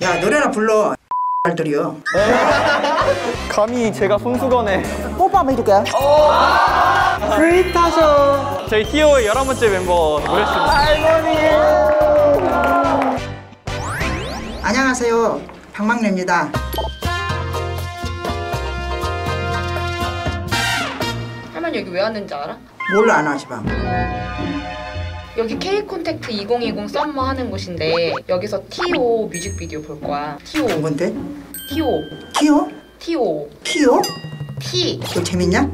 야, 노래나 불러. 들이요. 감히 제가 손수건에 뽀뽀 한번 해줄게. 스윗하셔. 저희 티오의 11번째 멤버 노래했습니다. 할머니. 안녕하세요, 박막래입니다. 할머니 여기 왜 왔는지 알아? 몰라, 안 하시방. 여기 K콘택트 2020 썸머 하는 곳인데 여기서 T.O 뮤직비디오 볼 거야. T.O. 뭔데? T.O. 키오? T.O. 키오? T. 그거 재밌냐?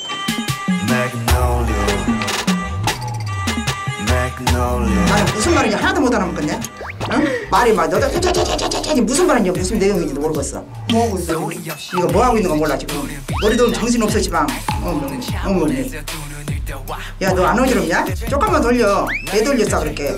나는 무슨 말인지 하나도 못 알아먹겠네. 응? 말이 막 너도 무슨 말인지 무슨 내용인지도 모르겠어. 뭐 하고 있어? 이거 뭐 하고 있는 거 몰라 지금. 너희도 정신 없어 지방. 어머니. 야, 너 안 어지럽냐? 조금만 돌려. 왜 돌렸어 그렇게?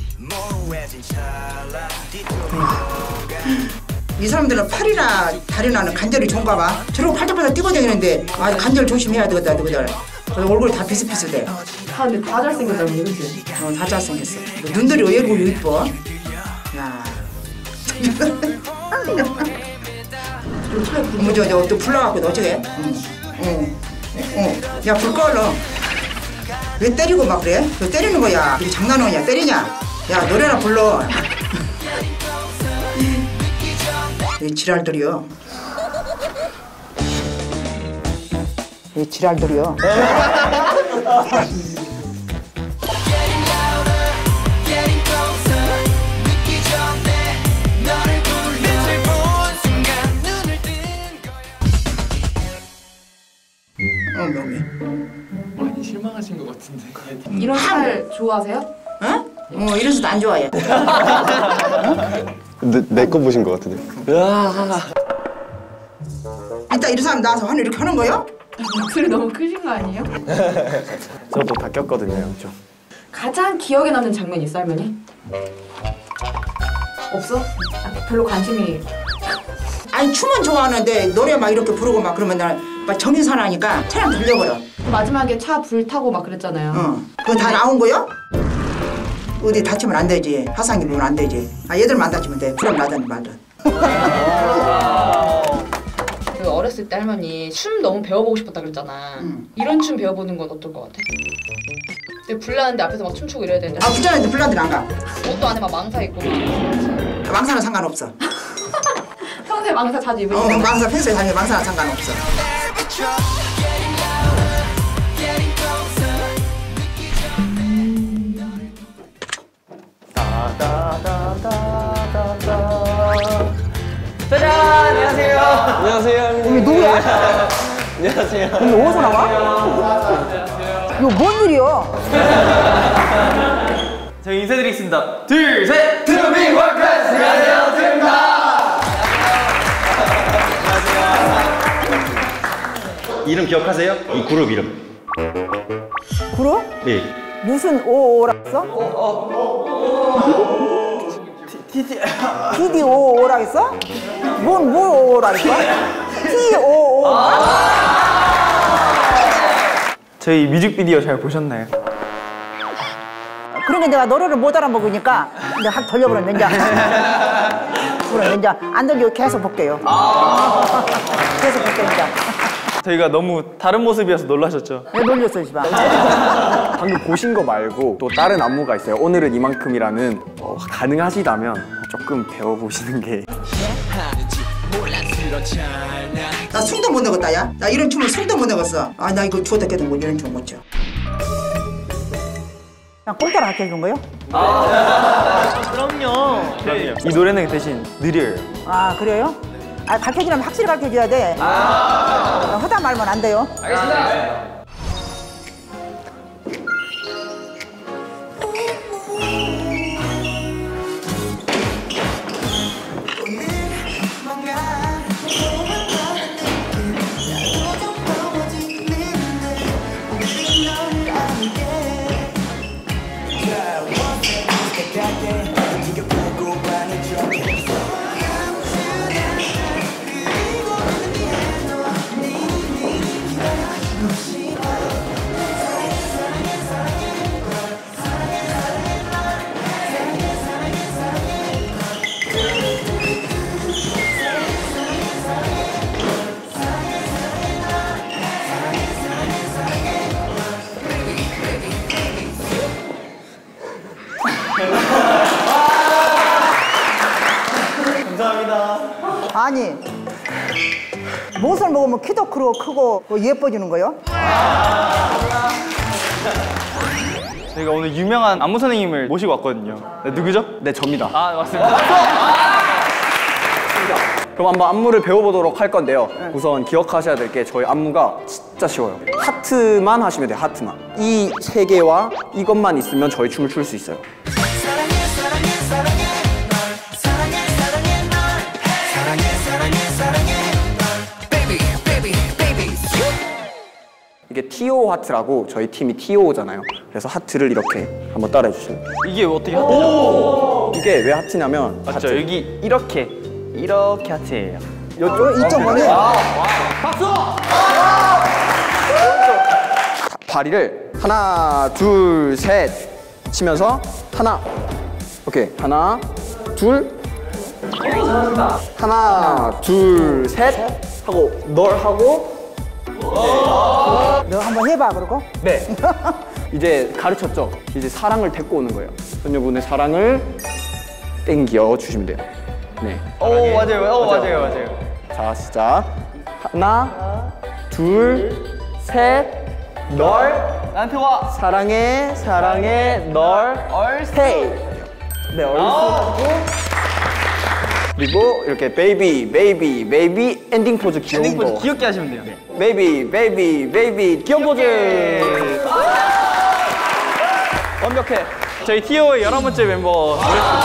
이 사람들은 팔이나 다리나는 관절이 좋은가 봐. 저러고 팔짝팔짝 뛰고 다니는데 아, 관절 조심해야 되겠다 너희들. 얼굴 다 비슷비슷해. 다 근데 다 잘생겼다고 그러지? 다 잘생겼어. 눈들이 왜 이렇게 이뻐? 야. 어머 저 불러갖고 너 어쩌게? 야, 불 꺼 얼른. 왜 때리고 막 그래? 너 때리는 거야. 이게 장난하냐? 때리냐? 야, 노래나 불러. 이 지랄들이요. 이 지랄들이요. 명이. 많이 실망하신 것 같은데. 이런 스타일 좋아하세요? 어? 이래서도 안 좋아해. 내 거 보신 것 같은데. 이따 이런 사람 나와서 화를 이렇게 하는 거요? 목소리 너무 크신 거 아니에요? 저도 바뀌었거든요, 좀. 가장 기억에 남는 장면 있어, 할머니? 없어? 별로 관심이... 아니, 춤은 좋아하는데 노래 막 이렇게 부르고 막 그러면 나 막 정신사나니까 차량 돌려버려. 마지막에 차 불 타고 막 그랬잖아요. 그거 다 나온 거요? 어디 다치면 안 되지. 화상 입으면 안 되지. 아, 얘들만 안 다치면 돼. 그럼 나든 말든. 그 어렸을 때 할머니 춤 너무 배워보고 싶었다 그랬잖아. 이런 춤 배워보는 건 어떨 것 같아? 근데 불나는데 앞에서 막 춤추고 이래야 되는데 아, 부자는데 불나들 안 가. 옷도 안에 막 망사 입고 막. 망사는 상관없어. 평소에 망사 자주 입으시는 거 망사 평소에 다니는 망사는 상관없어. 짜잔! 안녕하세요. 안녕하세요. 이게 누구야? 안녕하세요. 이게 어디서 나와? 이거 뭔 일이야? 저희 인사드리겠습니다. 둘, 셋! 투비 워커스! 안녕하세요, 투비입니다. 이름 기억하세요? 이 그룹 이름. 그룹? 네. 무슨 오오라고 했어? TDOO라고 했어? 뭔 오오라고 했어? TOO. 저희 뮤직비디오 잘 보셨나요? 그러니까 내가 노래를 못 알아먹으니까 내가 확 돌려버렸네. 이제. 그럼 이제 안 돌리고 계속 볼게요. 계속 볼게요, 이제. 저희가 너무 다른 모습이어서 놀라셨죠? 왜 놀렸어, 씨발. 방금 보신 거 말고 또 다른 안무가 있어요. 오늘은 이만큼이라는 가능하시다면 조금 배워보시는 게. 나 숨도 못 내겠다, 야. 나 이런 춤을 숨도 못 내겠어. 아, 나 이거 죽었다 뭐 이런 춤 못 춰. 그냥 공짜로 가르쳐 준 거요? 그럼요. 이 노래는 대신 느려요. 아, 그래요? 아, 가르쳐 주려면 확실히 가르쳐 줘야 돼. 허다 말면 안 돼요. 알겠습니다. 없이 아니 무엇을 먹으면 키도 크고 예뻐지는 거요? 저희가 오늘 유명한 안무 선생님을 모시고 왔거든요. 네, 누구죠? 네, 접니다. 아, 맞습니다. 그럼 한번 안무를 배워보도록 할 건데요. 우선 기억하셔야 될 게 저희 안무가 진짜 쉬워요. 하트만 하시면 돼요, 하트만. 이 세 개와 이것만 있으면 저희 춤을 출 수 있어요. 이게 TO 하트라고 저희 팀이 TO잖아요. 그래서 하트를 이렇게 한번 따라해 주시면 돼요. 이게 어떻게 하트죠? 이게 왜 하트냐면 맞죠? 하트. 여기 이렇게 하트예요. 요쪽 2.5네. 다리를 하나, 둘, 셋 치면서 하나. 오케이. 하나, 둘. 하나, 둘, 셋 하고 널 하고. 너 한번 해봐 그러고. 네. 이제 가르쳤죠? 이제 사랑을 데리고 오는 거예요. 선녀분의 사랑을 땡겨 주시면 돼요. 네. 오, 맞아요. 맞아요. 자, 시작. 하나, 둘, 셋, 널. 나한테 와. 사랑해, 널. 헤이. 네, 얼쑤. 그리고 이렇게 베이비 엔딩 포즈 귀여운 엔딩 포즈 거. 귀엽게 하시면 돼요. 베이비 귀여운 포즈. 완벽해. 저희 TO의 11번째 멤버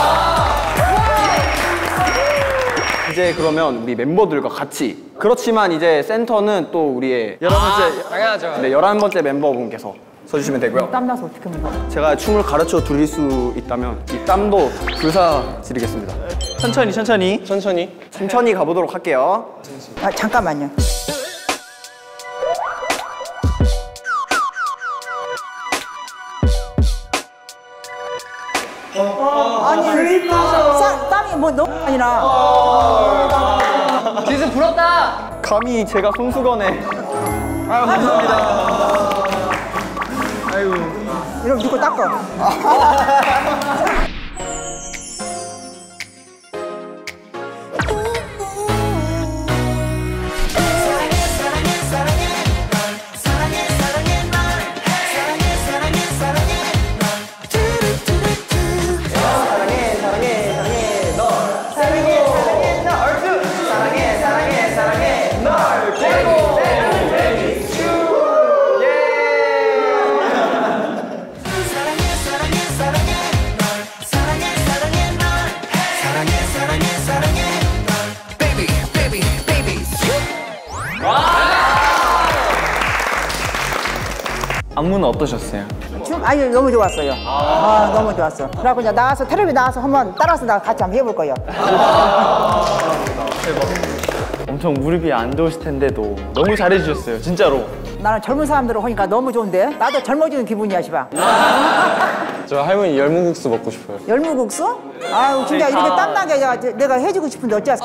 이제 그러면 우리 멤버들과 같이. 그렇지만 이제 센터는 또 우리의 11번째 당연하죠. 네, 11번째 멤버분께서 서주시면 되고요. 땀나서 어떻게 먹어? 제가 춤을 가르쳐 드릴 수 있다면 이 땀도 불사드리겠습니다. 천천히 가보도록 할게요. 아 잠깐만요. 아니 땀이 뭐 너무 많이 나. 지수 부럽다. 감히 제가 손수건에. 아유, 감사합니다. 아이고. 이러면 누구 닦어. 안무는 어떠셨어요? 춤 아니 너무 좋았어요. 아 너무 좋았어. 그래갖고 이제 나와서 텔레비 나와서 한번 따라서 나 같이 한번 해볼 거예요. 엄청 무릎이 안 좋으실 텐데도 너무 잘해주셨어요, 진짜로. 나는 젊은 사람들을 보니까 너무 좋은데 나도 젊어지는 기분이야 시방. 저 할머니 열무국수 먹고 싶어요. 열무국수? 아유 진짜 이렇게 땀나게 내가 해주고 싶은데 어쩌겠어.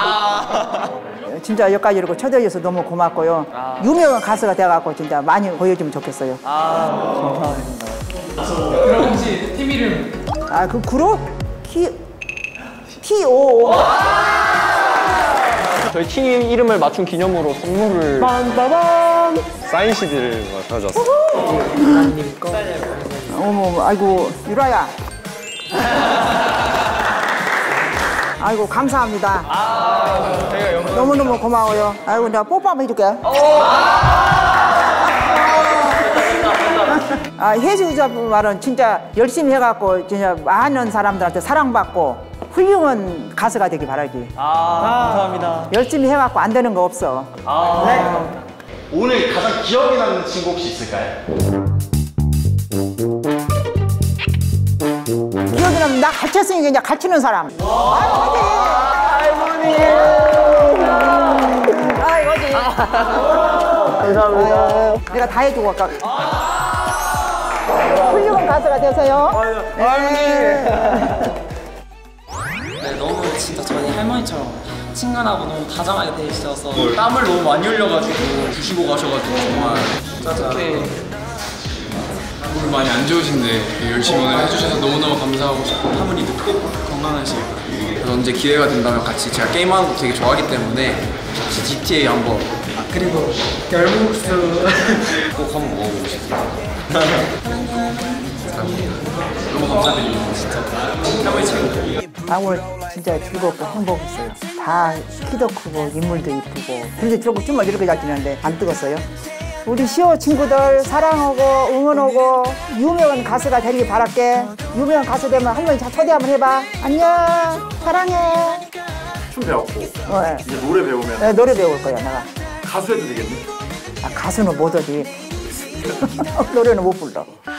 진짜 여기까지 이렇게 초대해줘서 너무 고맙고요. 유명한 가수가 돼갖고 진짜 많이 보여주면 좋겠어요. 감사합니다. 그럼 혹시 팀 이름? 아 그 그룹? T.O. 저희 팀 이름을 맞춘 기념으로 선물을. 빰빠밤. 사인 CD를 가져왔어요. 어머 아이고 유라야. 아이고 감사합니다. 너무너무 고마워요. 아이고 내가 뽀뽀 한번 해줄게. 아 해주자 말은 진짜 열심히 해갖고 진짜 많은 사람들한테 사랑받고 훌륭한 가수가 되길 바라지. 감사합니다. 열심히 해갖고 안 되는 거 없어. 오늘 가장 기억에 남는 친구 혹시 있을까요? 기억이 나면 나 가르쳤으니까 이제 가르치는 사람. 할머니. 아이고지. 감사합니다. 내가 다 해주고 아까. 훌륭한 가수가 되세요. 네, 너무 진짜 저희 할머니처럼 친근하고 너무 다정하게 대해주셔서 땀을 너무 많이 흘려가지고 드시고 가셔가지고 정말 어떻게 몸이 많이 안 좋으신데 열심히 오늘 해주셔서 너무너무 감사하고 싶고 할머니도 꼭 건강하시길 바랍니다. 그래서 언제 기회가 된다면 같이 제가 게임하는 거 되게 좋아하기 때문에 같이 GTA 한번 그리고 열무국수 꼭 한번 먹어보고 싶습니다. 너무 감사드립니다. 진짜 할머니 최고. 아, 오늘 진짜 즐겁고 행복했어요. 다 키도 크고 인물도 이쁘고. 근데 정말 이렇게 잘 지내는데 안 뜨겁어요? 우리 시호 친구들 사랑하고 응원하고 유명한 가수가 되길 바랄게. 유명한 가수 되면 할머니 초대 한번 해봐. 안녕. 사랑해. 춤 배웠고 네. 이제 노래 배우면 네, 노래 배울 거야 내가. 가수 해도 되겠네. 아, 가수는 못 하지. 노래는 못 불러.